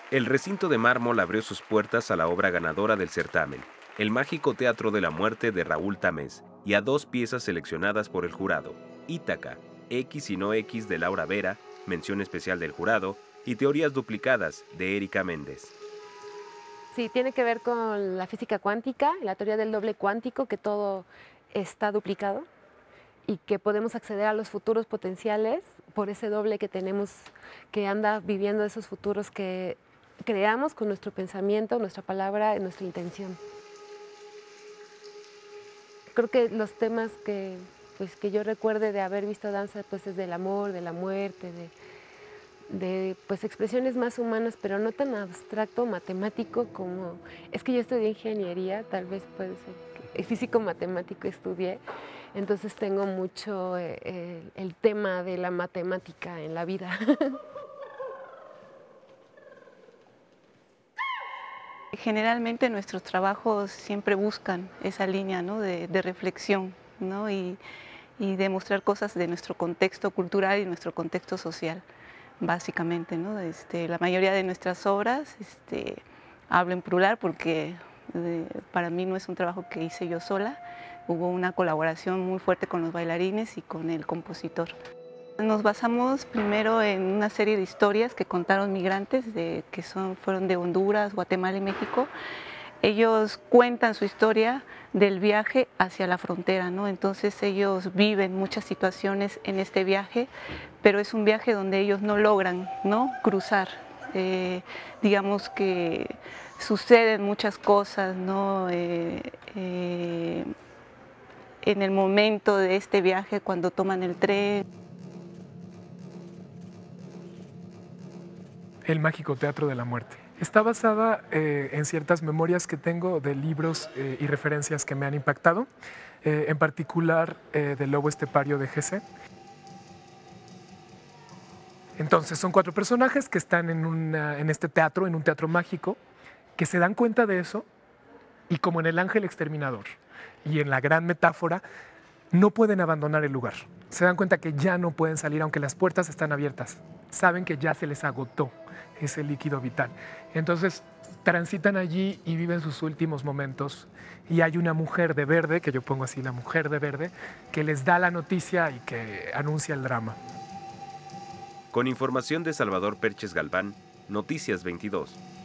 El recinto de mármol abrió sus puertas a la obra ganadora del certamen, El Mágico Teatro de la Muerte de Raúl Tamés, y a dos piezas seleccionadas por el jurado, Ítaca, X y no X de Laura Vera, mención especial del jurado, y Teorías duplicadas de Erika Méndez. Sí, tiene que ver con la física cuántica, la teoría del doble cuántico, que todo está duplicado y que podemos acceder a los futuros potenciales por ese doble que tenemos, que anda viviendo esos futuros que creamos con nuestro pensamiento, nuestra palabra y nuestra intención. Creo que los temas que yo recuerde de haber visto danza pues es del amor, de la muerte, de pues expresiones más humanas, pero no tan abstracto, matemático como... Es que yo estudié ingeniería, tal vez puede ser que físico-matemático estudié, entonces tengo mucho el tema de la matemática en la vida. Generalmente nuestros trabajos siempre buscan esa línea, ¿no?, de reflexión, ¿no?, y de mostrar cosas de nuestro contexto cultural y nuestro contexto social, básicamente, ¿no? La mayoría de nuestras obras, hablo en plural porque para mí no es un trabajo que hice yo sola, hubo una colaboración muy fuerte con los bailarines y con el compositor. Nos basamos primero en una serie de historias que contaron migrantes fueron de Honduras, Guatemala y México. Ellos cuentan su historia del viaje hacia la frontera, ¿no? Entonces ellos viven muchas situaciones en este viaje, pero es un viaje donde ellos no logran, ¿no?, cruzar. Digamos que suceden muchas cosas, ¿no? En el momento de este viaje, cuando toman el tren. El Mágico Teatro de la Muerte. Está basada en ciertas memorias que tengo de libros y referencias que me han impactado, en particular del Lobo Estepario de Gese. Entonces son 4 personajes que están en este teatro, en un teatro mágico, que se dan cuenta de eso y como en El Ángel Exterminador y en la gran metáfora, no pueden abandonar el lugar. Se dan cuenta que ya no pueden salir aunque las puertas están abiertas. Saben que ya se les agotó ese líquido vital. Entonces transitan allí y viven sus últimos momentos. Y hay una mujer de verde, que yo pongo así, la mujer de verde, que les da la noticia y que anuncia el drama. Con información de Salvador Perches Galván, Noticias 22.